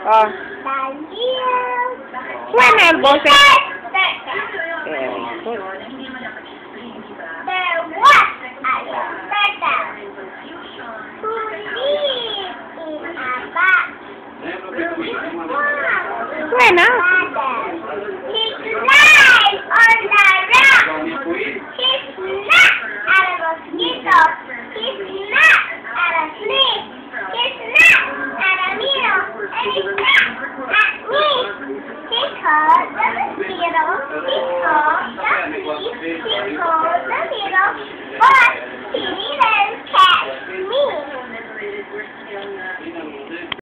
Oh. Suena el boses. Suena. But he didn't catch me.